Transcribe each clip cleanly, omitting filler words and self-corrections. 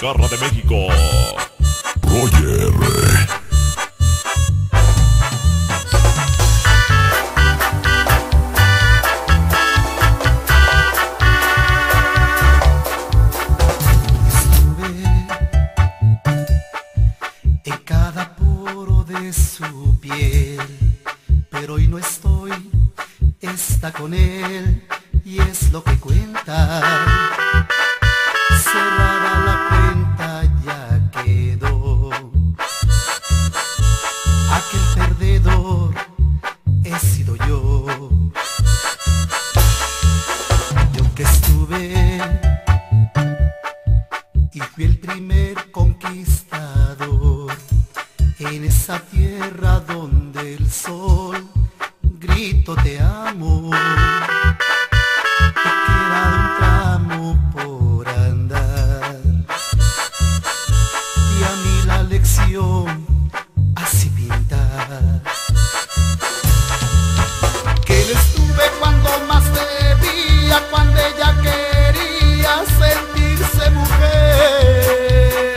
Garra de México. Roger. En cada poro de su piel, pero hoy no estoy, está con él y es lo que cuenta. Cerrada la cuenta ya quedó. Aquel perdedor he sido yo. Yo que estuve y fui el primer conquistador en esa tierra donde el sol grito te amo. Te queda un tramo por andar y a mí la lección así pinta. Que no estuve cuando más debía, cuando ella quería sentirse mujer.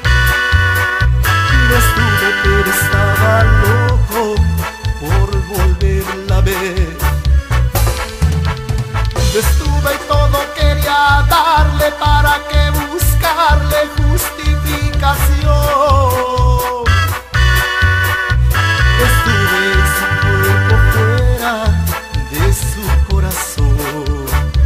No estuve pero estaba loco por volverla a ver. Yo estuve y todo quería darle para que buscarle justificación. Estuve en su cuerpo fuera de su corazón.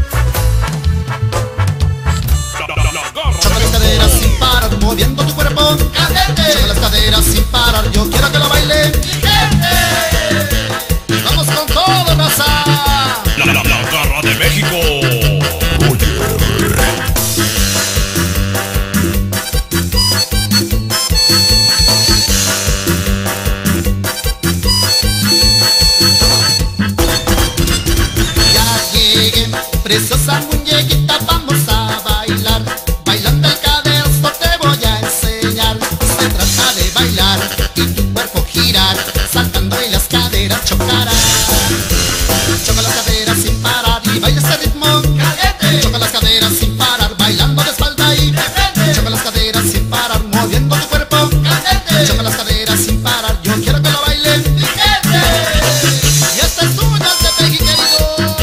Choca las caderas sin parar, moviendo tu cuerpo caliente. Choca las caderas sin parar, yo quiero que lo baile gente. Vamos con todo, raza. La Garra de México. Ya llegué, preciosa muñequita, vamos a bailar. Bailando el cadezo te voy a enseñar. Se trata de bailar y tu cuerpo girar, saltando y las caderas chocarán. Choca las caderas sin parar y baila ese ritmo caliente. Choca las caderas sin parar, bailando de espalda y de frente. Choca las caderas sin parar, moviendo tu cuerpo caliente. Choca las caderas sin parar, yo quiero que lo bailen gente. Y este es un dance de México querido.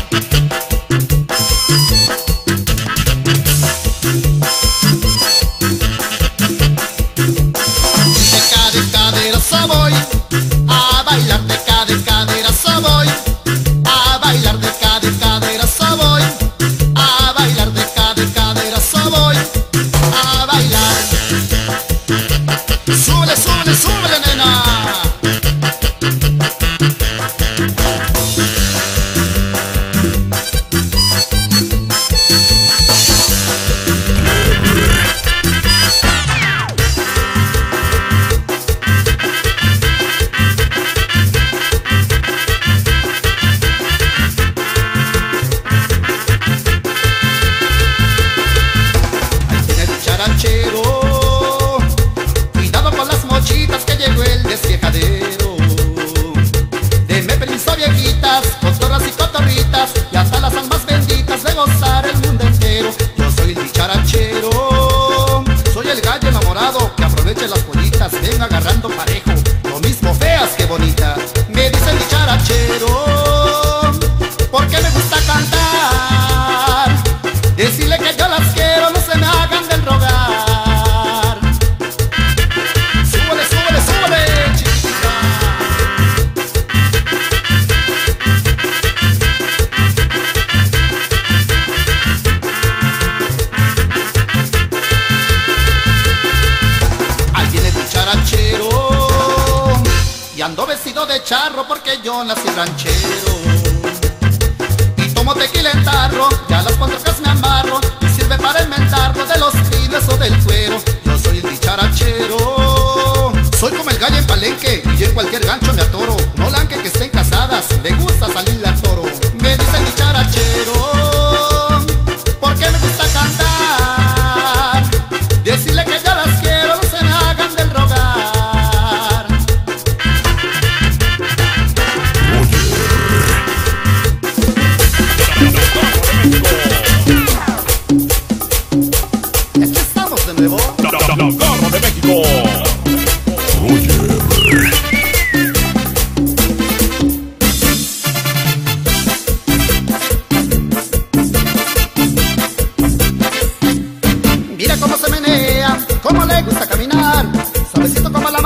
De caderazo voy a bailar, de caderazo voy a bailar, de caderazo voy a bailar, de caderazo voy a bailar. Súbele, súbele, súbele, nena. Cuidado con las mochitas que llegó el desviejadero. Denme permiso viejitas, cotorras y cotorritas, y hasta las almas benditas de gozar el mundo entero. Yo soy el dicharachero, soy el gallo enamorado que aproveche las pollitas, ven agarrando parejo, lo mismo feas que bonitas. Me dice el dicharachero, porque me gusta cantar, decirle que yo las quiero, no se me hagan del rogar. Súbele, súbele, súbele, chiquita. Alguien es dicharachero y ando vestido de charro porque yo nací ranchero. Tomo tequila en tarro, ya las 4 me amarro, y sirve para inventarlo de los crines o del cuero. Yo soy el dicharachero, soy como el gallo en Palenque, y en cualquier gancho me atoro. No lanque que estén casadas, me gusta salirle al toro. Me dice el dicharachero, porque me gusta cantar, decirle que yo las quiero, no se me hagan del rogar.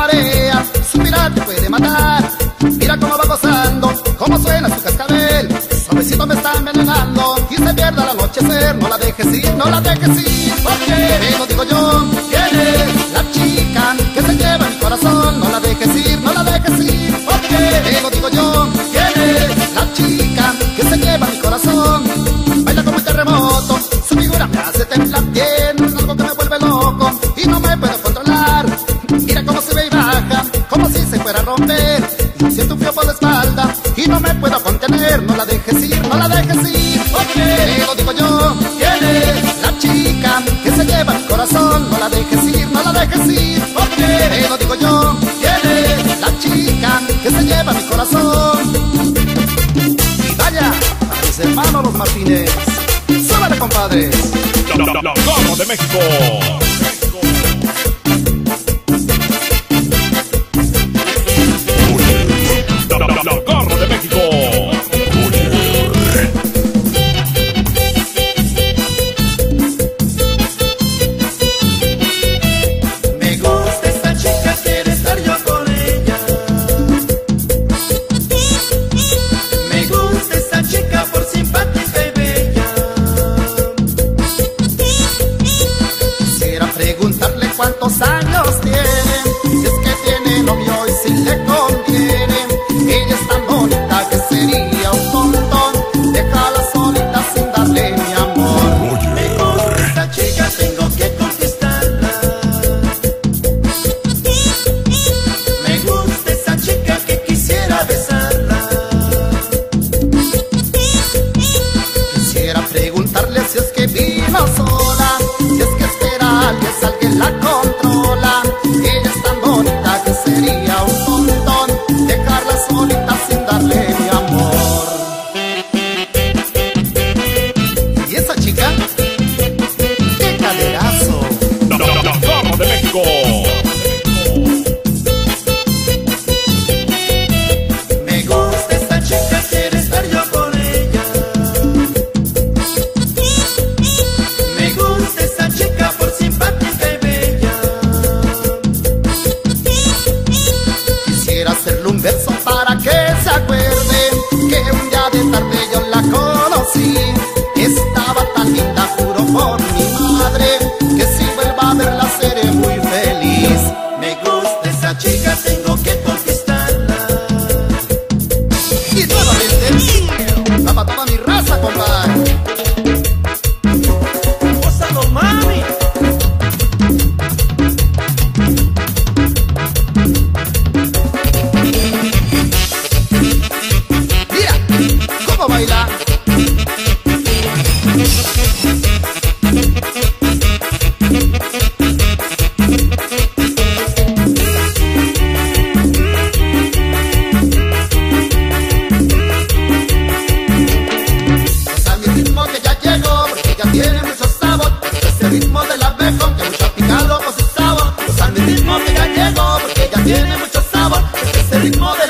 marea, su mirar te puede matar. Mira cómo va gozando, cómo suena su cascabel. Suavecito me está envenenando y se pierde al anochecer. No la dejes ir, no la dejes ir, porque te lo digo yo. ¿Quién es la chica que se lleva mi corazón? No la dejes ir, no la dejes ir, porque te lo digo yo. ¿Quién es la chica que se lleva mi corazón? Baila como un terremoto, su figura me hace temblar. Tiene algo que me vuelve loco y no me puedo controlar. Mira cómo sube y baja, como si se fuera a romper. Siento un frío por la espalda y no me puedo contener. No la dejes ir, no la dejes ir, porque te lo digo yo. ¿Quién es la chica que se lleva mi corazón? No la dejes ir, no la dejes ir, porque te lo digo yo. ¿Quién es la chica que se lleva mi corazón? Y vaya, a mis hermanos los Martínez. ¡Súbale, compadres! La Garra de México. La Garra de México. Me gusta esta chica, quiero estar yo con ella. Me gusta esta chica por simpática y bella. Quisiera preguntarle cuántos años tiene, si es que tiene novio y si le conviene. Ella es tan bonita que sería un montón dejarla solita sin darle mi amor. Me gusta esta chica, tengo que conquistarla. Me gusta esta chica que quisiera besarla. Quisiera preguntarle si es que vino sola, si es que espera a alguien, si alguien la controla. Ella es tan bonita que sería un montón dejarla solita sin darle mi amor. ¿Y esa chica? ¡Qué caderazo! La Garra de México. Me gusta esta chica, quiero estar yo con ella. Me gusta esta chica por simpática y bella. Quisiera hacerle un verso para que se acuerde que un día de tarde yo la conocí. Estaba tan linda, juro por mi madre, que si vuelva a verla seré muy feliz. Me gusta esa chica, tengo que conquistarla. Y nuevamente, va para toda mi raza, compadre. ¡Gózalo, mami! Mira cómo baila. Goza mi ritmo que ya llegó, porque ya tiene mucho sabor. Ese ritmo de la bacon que mucho picado con su sabor. Goza mi ritmo que ya llegó, porque ya tiene mucho sabor. Ese ritmo de